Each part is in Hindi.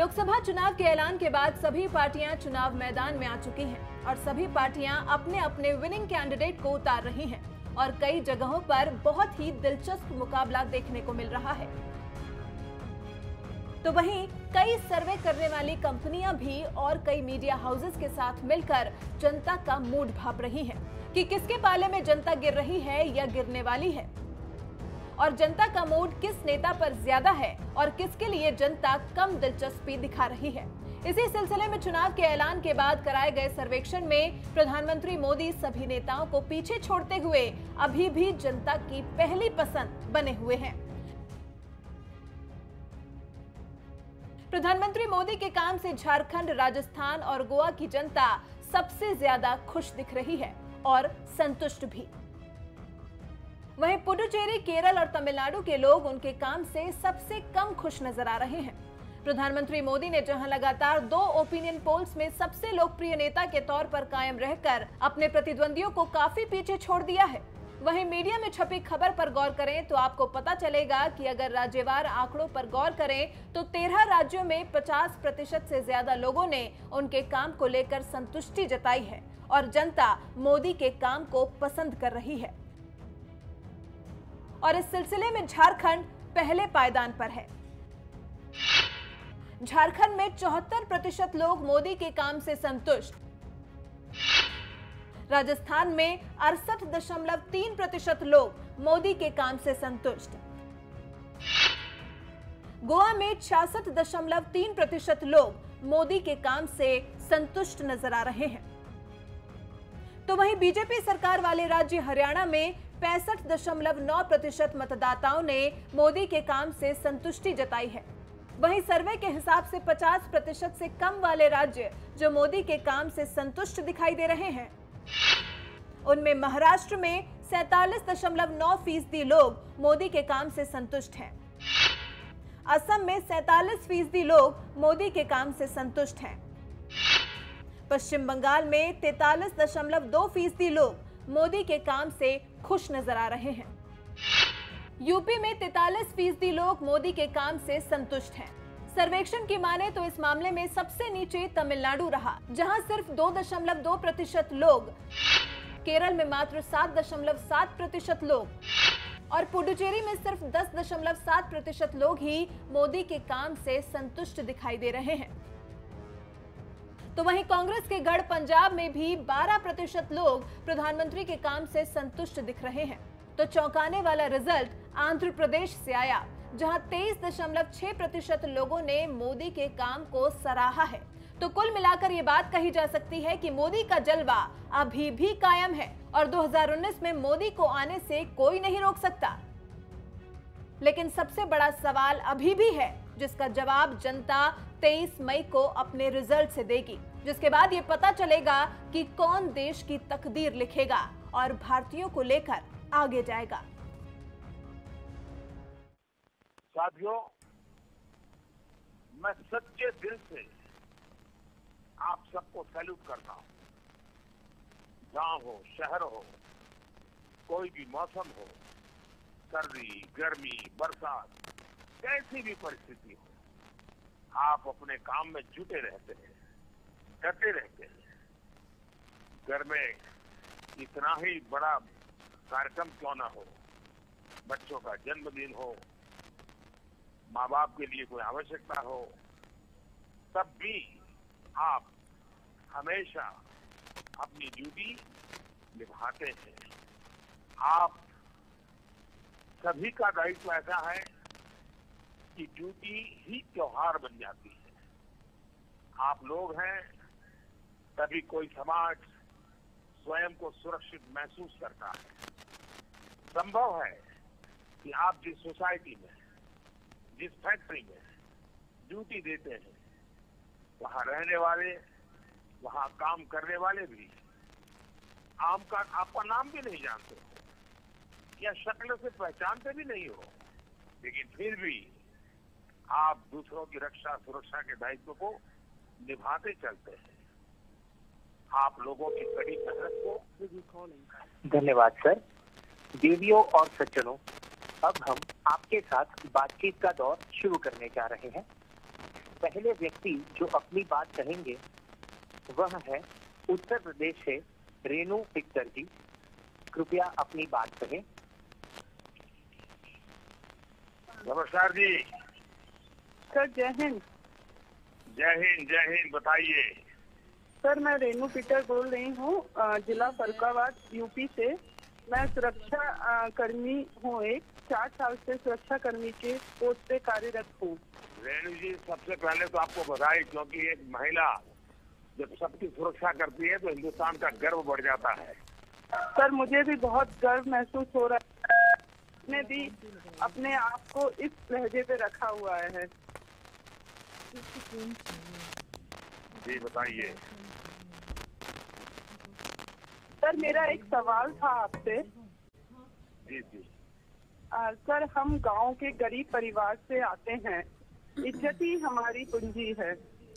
लोकसभा चुनाव के ऐलान के बाद सभी पार्टियां चुनाव मैदान में आ चुकी हैं और सभी पार्टियां अपने अपने विनिंग कैंडिडेट को उतार रही हैं और कई जगहों पर बहुत ही दिलचस्प मुकाबला देखने को मिल रहा है। तो वहीं कई सर्वे करने वाली कंपनियां भी और कई मीडिया हाउसेस के साथ मिलकर जनता का मूड भांप रही हैं कि किसके पाले में जनता गिर रही है या गिरने वाली है और जनता का मूड किस नेता पर ज्यादा है और किसके लिए जनता कम दिलचस्पी दिखा रही है। इसी सिलसिले में चुनाव के ऐलान के बाद कराए गए सर्वेक्षण में प्रधानमंत्री मोदी सभी नेताओं को पीछे छोड़ते हुए अभी भी जनता की पहली पसंद बने हुए हैं। प्रधानमंत्री मोदी के काम से झारखंड, राजस्थान और गोवा की जनता सबसे ज्यादा खुश दिख रही है और संतुष्ट भी। वहीं पुडुचेरी, केरल और तमिलनाडु के लोग उनके काम से सबसे कम खुश नजर आ रहे हैं। प्रधानमंत्री मोदी ने जहां लगातार 2 ओपिनियन पोल्स में सबसे लोकप्रिय नेता के तौर पर कायम रहकर अपने प्रतिद्वंदियों को काफी पीछे छोड़ दिया है, वहीं मीडिया में छपी खबर पर गौर करें तो आपको पता चलेगा कि अगर राज्यवार आंकड़ों पर गौर करें तो 13 राज्यों में 50% से ज्यादा लोगों ने उनके काम को लेकर संतुष्टि जताई है और जनता मोदी के काम को पसंद कर रही है। और इस सिलसिले में झारखंड पहले पायदान पर है। झारखंड में 74% लोग मोदी के काम से संतुष्ट, राजस्थान में 68.3% लोग मोदी के काम से संतुष्ट, गोवा में 66.3% लोग मोदी के काम से संतुष्ट नजर आ रहे हैं। तो वहीं बीजेपी सरकार वाले राज्य हरियाणा में 65.9% मतदाताओं ने मोदी के काम से संतुष्टि जताई है। वहीं सर्वे के हिसाब से 50% से कम वाले राज्य जो मोदी के काम से संतुष्ट दिखाई दे रहे हैं, उनमें महाराष्ट्र में 47.9% लोग मोदी के काम से संतुष्ट हैं, असम में 47% लोग मोदी के काम से संतुष्ट हैं, पश्चिम बंगाल में 43.2% लोग मोदी के काम से खुश नजर आ रहे हैं, यूपी में 43% लोग मोदी के काम से संतुष्ट हैं। सर्वेक्षण की माने तो इस मामले में सबसे नीचे तमिलनाडु रहा, जहां सिर्फ 2.2% लोग, केरल में मात्र 7.7% लोग और पुडुचेरी में सिर्फ 10.7% लोग ही मोदी के काम से संतुष्ट दिखाई दे रहे हैं। तो वहीं कांग्रेस के गढ़ पंजाब में भी 12% लोग प्रधानमंत्री के काम से संतुष्ट दिख रहे हैं। तो चौंकाने वाला रिजल्ट आंध्र प्रदेश से आया, जहां 23.6% लोगों ने मोदी के काम को सराहा है। तो कुल मिलाकर ये बात कही जा सकती है कि मोदी का जलवा अभी भी कायम है और 2019 में मोदी को आने से कोई नहीं रोक सकता। लेकिन सबसे बड़ा सवाल अभी भी है, जिसका जवाब जनता 23 मई को अपने रिजल्ट से देगी, जिसके बाद ये पता चलेगा कि कौन देश की तकदीर लिखेगा और भारतीयों को लेकर आगे जाएगा। साथियों, मैं सच्चे दिल से आप सबको सैल्यूट करता हूं। गांव हो, शहर हो, कोई भी मौसम हो, सर्दी, गर्मी, बरसात, कैसी भी परिस्थिति हो, आप अपने काम में जुटे रहते हैं, डटे रहते हैं। घर में इतना ही बड़ा कार्यक्रम क्यों ना हो, बच्चों का जन्मदिन हो, माँ बाप के लिए कोई आवश्यकता हो, तब भी आप हमेशा अपनी ड्यूटी निभाते हैं। आप सभी का दायित्व ऐसा है कि ड्यूटी ही त्योहार बन जाती है। आप लोग हैं, तभी कोई समाज स्वयं को सुरक्षित महसूस करता है। संभव है कि आप जिस सोसाइटी में, जिस फैक्ट्री में ड्यूटी देते हैं, वहां रहने वाले, वहां काम करने वाले भी आपका नाम भी नहीं जानते हो या शक्ल से पहचानते भी नहीं हो, लेकिन फिर भी आप दूसरों की रक्षा सुरक्षा के दायित्व को निभाते चलते हैं। आप लोगों की कड़ी मेहनत को धन्यवाद सर। देवियों और सज्जनों, अब हम आपके साथ बातचीत का दौर शुरू करने जा रहे हैं। पहले व्यक्ति जो अपनी बात कहेंगे वह है उत्तर प्रदेश से रेणु पिक्कर जी। कृपया अपनी बात कहें। नमस्कार जी। सर जय हिंद। जय हिंद जय हिंद। बताइए। सर मैं रेणु पिक्कर बोल रही हूँ, जिला फरुखाबाद यूपी से। मैं सुरक्षा कर्मी हूँ, 4 साल से सुरक्षा कर्मी के पोस्ट पे कार्यरत हूँ। रेणु जी, सबसे पहले तो आपको बधाई, क्योंकि एक महिला जब सबकी सुरक्षा करती है तो हिंदुस्तान का गर्व बढ़ जाता है। सर मुझे भी बहुत गर्व महसूस हो रहा है। मैंने भी अपने आप को इस लहजे पे रखा हुआ है। जी बताइए। सर मेरा एक सवाल था आपसे। जी जी। सर हम गांव के गरीब परिवार से आते हैं। इज्जत ही हमारी पूंजी है।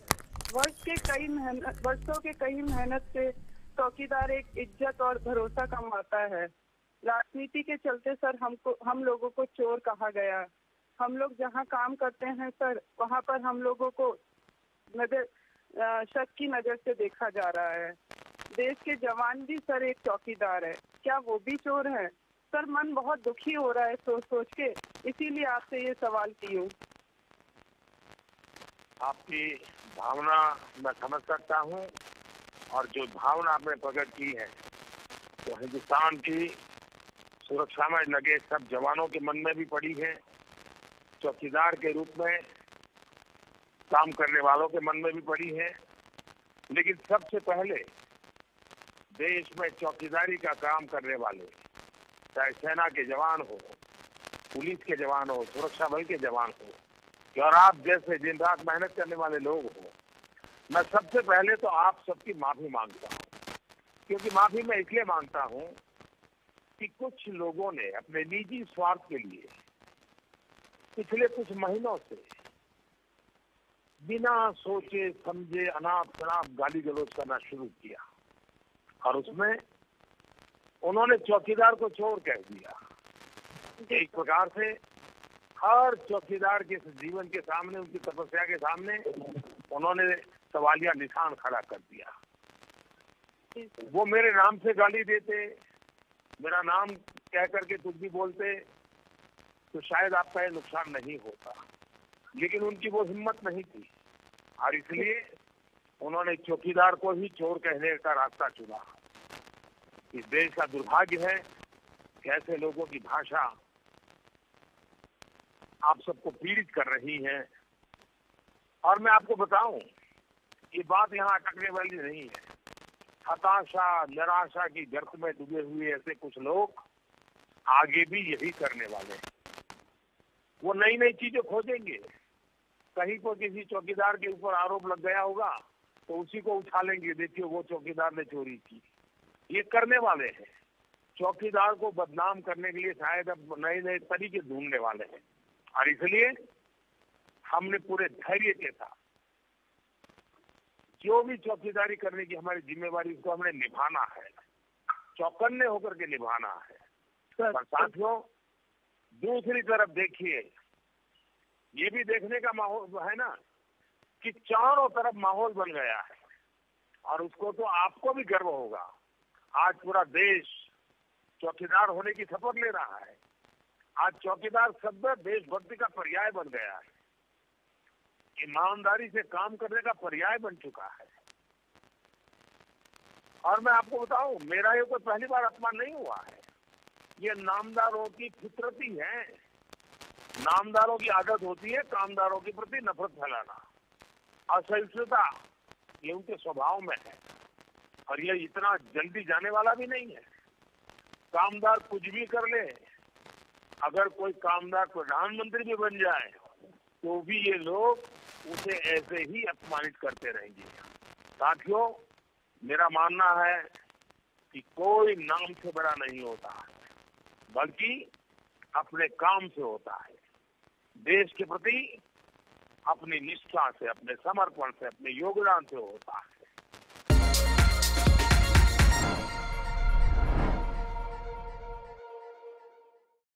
वर्षों के कई मेहनत से चौकीदार एक इज्जत और भरोसा कमाता है। राजनीति के चलते सर हम लोगों को चोर कहा गया। हम लोग जहां काम करते हैं सर, वहां पर हम लोगों को शक की नजर से देखा जा रहा है। देश के जवान भी सर एक चौकीदार है, क्या वो भी चोर है? सर मन बहुत दुखी हो रहा है सोच सोच के, इसीलिए आपसे ये सवाल की हूँ। आपकी भावना मैं समझ सकता हूँ, और जो भावना आपने प्रकट की है तो हिंदुस्तान की सुरक्षा में लगे सब जवानों के मन में भी पड़ी है, चौकीदार के रूप में काम करने वालों के मन में भी पड़ी है। लेकिन सबसे पहले देश में चौकीदारी का काम करने वाले, चाहे सेना के जवान हो, पुलिस के जवान हो, सुरक्षा बल के जवान हो, और आप जैसे दिन रात मेहनत करने वाले लोग हो, मैं सबसे पहले तो आप सबकी माफी मांगता हूँ। क्योंकि माफी मैं इसलिए मांगता हूँ कि कुछ लोगों ने अपने निजी स्वार्थ के लिए पिछले कुछ महीनों से बिना सोचे समझे अनाप शनाप गाली गलौज करना शुरू किया, और उसमें उन्होंने चौकीदार को चोर कह दिया। एक प्रकार से हर चौकीदार के जीवन के सामने, उनकी तपस्या के सामने उन्होंने सवालिया निशान खड़ा कर दिया। वो मेरे नाम से गाली देते, मेरा नाम कह करके कुछ भी बोलते तो शायद आपका ये नुकसान नहीं होता, लेकिन उनकी वो हिम्मत नहीं थी, और इसलिए उन्होंने चौकीदार को ही चोर कहने का रास्ता चुना। इस देश का दुर्भाग्य है कि ऐसे लोगों की भाषा आप सबको पीड़ित कर रही है। और मैं आपको बताऊं, ये बात यहाँ अटकने वाली नहीं है। हताशा निराशा की गर्त में डूबे हुए ऐसे कुछ लोग आगे भी यही करने वाले हैं। वो नई नई चीजें खोजेंगे। कहीं पर किसी चौकीदार के ऊपर आरोप लग गया होगा तो उसी को उछालेंगे, देखिए वो चौकीदार ने चोरी की। ये करने वाले हैं। चौकीदार को बदनाम करने के लिए शायद अब नए नए तरीके ढूंढने वाले हैं, और इसलिए हमने पूरे धैर्य के साथ जो भी चौकीदारी करने की हमारी जिम्मेवारी, उसको हमने निभाना है, चौकन्ने होकर के निभाना है। पर साथियों, दूसरी तरफ देखिए, ये भी देखने का माहौल है ना कि चारों तरफ माहौल बन गया है, और उसको तो आपको भी गर्व होगा। आज पूरा देश चौकीदार होने की शपथ ले रहा है। आज चौकीदार शब्द देशभक्ति का पर्याय बन गया है, ईमानदारी से काम करने का पर्याय बन चुका है। और मैं आपको बताऊं, मेरा ये कोई पहली बार अपमान नहीं हुआ है। ये नामदारों की फितरती है। नामदारों की आदत होती है कामदारों के प्रति नफरत फैलाना, असहिष्णुता, ये उनके स्वभाव में है, और ये इतना जल्दी जाने वाला भी नहीं है। कामदार कुछ भी कर ले, अगर कोई कामदार प्रधानमंत्री भी बन जाए तो भी ये लोग उसे ऐसे ही अपमानित करते रहेंगे। साथियों, मेरा मानना है कि कोई नाम से बड़ा नहीं होता है, बल्कि अपने काम से होता है। देश के प्रति अपनी निष्ठा से, अपने समर्पण से, अपने योगदान से होता है।